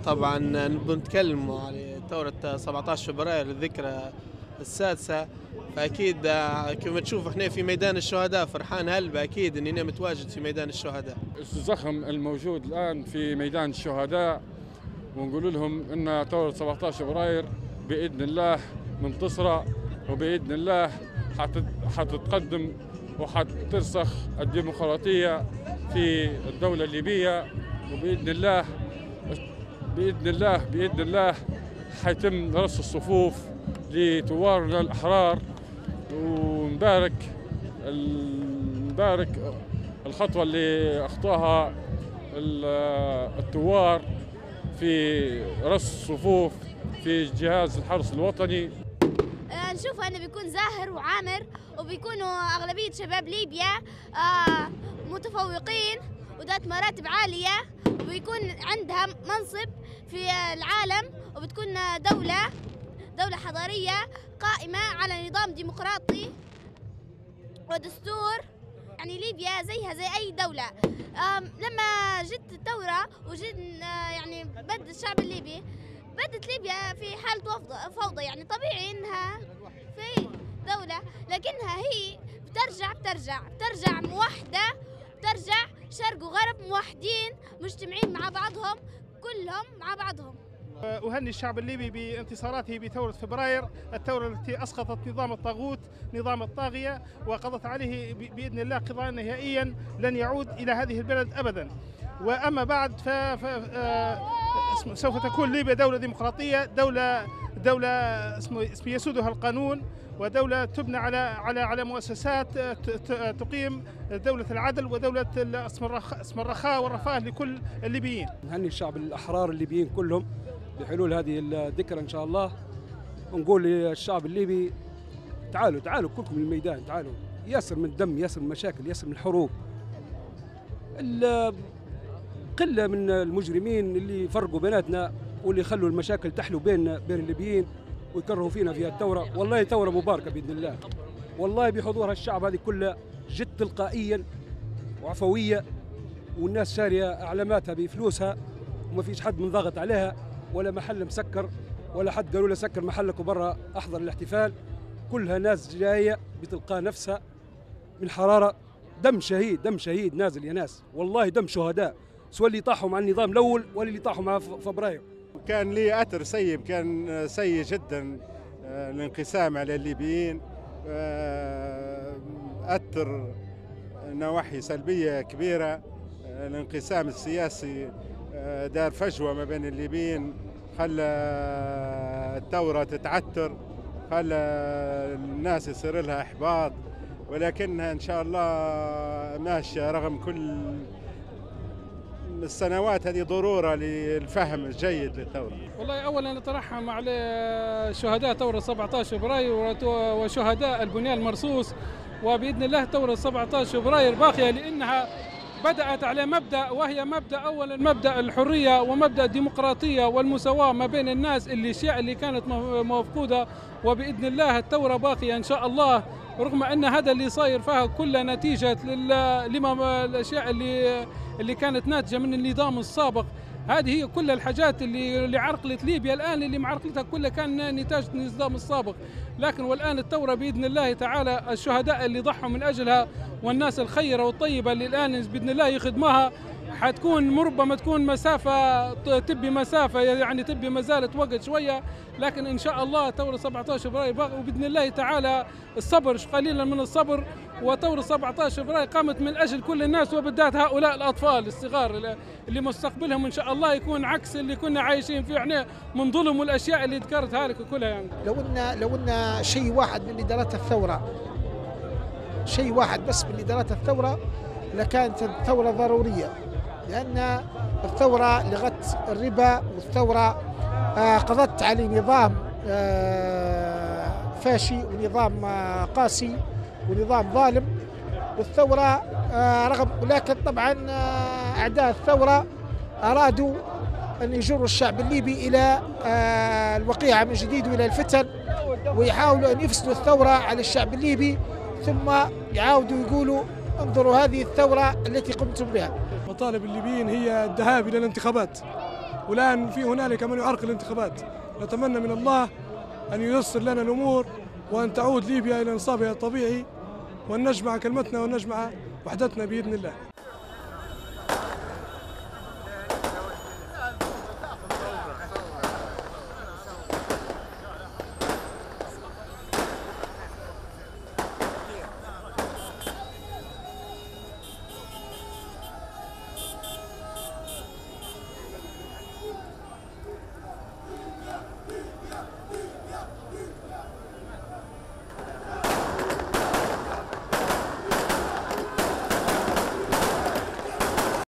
طبعا بنتكلموا على ثورة 17 فبراير الذكرى السادسة، فأكيد كما تشوف احنا في ميدان الشهداء فرحان هلبة أكيد إني أنا متواجد في ميدان الشهداء. الزخم الموجود الآن في ميدان الشهداء، ونقول لهم أن ثورة 17 فبراير بإذن الله منتصرة، وبإذن الله حتتقدم وحترسخ الديمقراطية في الدولة الليبية، وبإذن الله بإذن الله حيتم رص الصفوف لثوارنا الأحرار. ونبارك الخطوة اللي أخطاها الثوار في رص الصفوف في جهاز الحرس الوطني. نشوف أنه بيكون زاهر وعامر، وبيكونوا أغلبية شباب ليبيا متفوقين وذات مراتب عالية، وبيكون عندها منصب في العالم، وبتكون دولة حضارية قائمة على نظام ديمقراطي ودستور. يعني ليبيا زيها زي أي دولة. لما جت الثورة وجد يعني بد الشعب الليبي، بدت ليبيا في حالة فوضى. يعني طبيعي إنها في دولة، لكنها هي بترجع موحدة، بترجع شرق وغرب موحدين مجتمعين مع بعضهم، كلهم مع بعضهم. أهني الشعب الليبي بانتصاراته بثورة فبراير، الثورة التي أسقطت نظام الطاغوت، نظام الطاغية، وقضت عليه بإذن الله قضاء نهائيا لن يعود إلى هذه البلد أبدا. وأما بعد سوف تكون ليبيا دولة ديمقراطية، دولة اسم يسودها القانون، ودولة تبنى على مؤسسات تقيم دولة العدل ودولة اسم الرخاء والرفاه لكل الليبيين. نهني الشعب الأحرار الليبيين كلهم بحلول هذه الذكرى إن شاء الله، ونقول للشعب الليبي تعالوا كلكم للميدان، تعالوا. ياسر من الدم، ياسر من المشاكل، ياسر من الحروب، قلة من المجرمين اللي فرقوا بيناتنا واللي خلوا المشاكل تحلو بين الليبيين ويكرهوا فينا في الثورة. والله ثورة مباركة بإذن الله، والله بحضورها الشعب هذه كلها جد تلقائيا وعفوية، والناس شارية أعلاماتها بفلوسها، وما فيش حد من ضاغط عليها ولا محل مسكر ولا حد قالوا له سكر محلك وبرا أحضر الاحتفال. كلها ناس جاية بتلقى نفسها من حرارة. دم شهيد نازل يا ناس، والله دم شهداء، سواء اللي طاحوا مع النظام الأول ولا اللي طاحوا مع فبراير. كان لي أثر سيء، كان سيء جدا الانقسام على الليبيين، أثر نواحي سلبية كبيرة. الانقسام السياسي دار فجوة ما بين الليبيين، خلى الثورة تتعثر، خلى الناس يصير لها إحباط، ولكنها إن شاء الله ماشية رغم كل السنوات هذه ضرورة للفهم الجيد للثورة. والله أولا نترحم على شهداء ثورة 17 فبراير وشهداء البنيان المرصوص، وبإذن الله ثورة 17 فبراير باقية، لأنها بدأت على مبدأ، وهي مبدأ أولا مبدأ الحرية ومبدأ الديمقراطية والمساواة ما بين الناس اللي كانت مفقودة. وبإذن الله الثورة باقية إن شاء الله، رغم أن هذا اللي صاير فيها كلها نتيجة لما الأشياء اللي كانت ناتجة من النظام السابق. هذه هي كل الحاجات اللي عرقلت ليبيا الآن، اللي معرقلتها كلها كان نتاج النظام السابق. لكن والآن الثورة بإذن الله تعالى، الشهداء اللي ضحوا من أجلها والناس الخيرة والطيبة اللي الآن بإذن الله يخدموها، حتكون ربما تكون مسافة، تبي مسافة يعني تبي ما زالت وقت شوية، لكن إن شاء الله ثورة 17 فبراير وبإذن الله تعالى الصبر قليلا من الصبر. وثورة 17 فبراير قامت من أجل كل الناس، وبالذات هؤلاء الأطفال الصغار اللي مستقبلهم إن شاء الله يكون عكس اللي كنا عايشين فيه احنا من ظلم والأشياء اللي ذكرتها لك كلها. يعني لو إن شيء واحد من اللي دارت الثورة، شيء واحد بس من اللي دارت الثورة لكانت الثورة ضرورية، لأن الثورة لغت الربا، والثورة قضت على نظام فاشي ونظام قاسي ونظام ظالم. والثورة ولكن طبعا أعداء الثورة أرادوا أن يجروا الشعب الليبي إلى الوقيعة من جديد وإلى الفتن، ويحاولوا أن يفسدوا الثورة على الشعب الليبي، ثم يعاودوا يقولوا انظروا هذه الثورة التي قمتم بها. مطالب الليبيين هي الذهاب إلى الانتخابات، والآن في هنالك من يعرقل الانتخابات. نتمنى من الله أن ييسر لنا الأمور وأن تعود ليبيا إلى نصابها الطبيعي، وأن نجمع كلمتنا وأن نجمع وحدتنا بإذن الله.